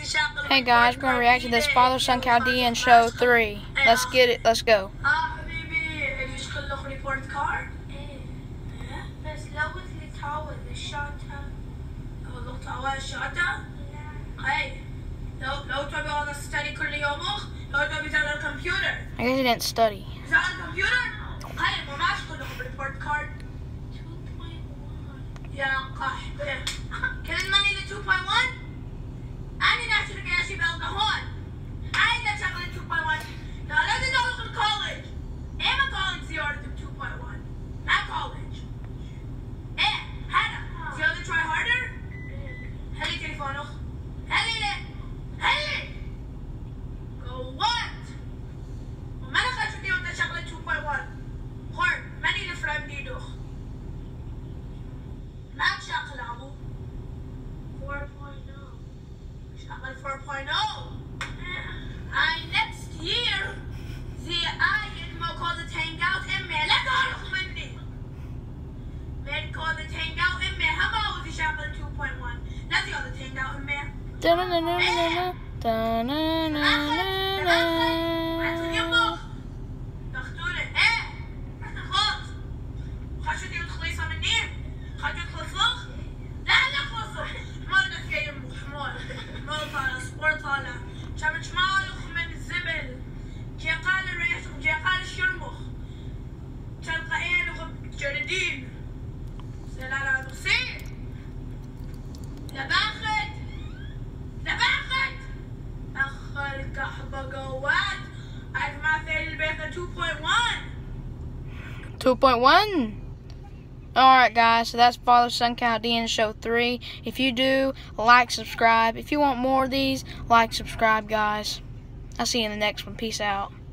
Hey guys, we're going to react to this Father Son Chaldean Show 3. Let's get it, let's go. I guess he didn't study. Alright guys, so that's Father Son Chaldean Show 3. If you do, like, subscribe. If you want more of these, like, subscribe guys. I'll see you in the next one. Peace out.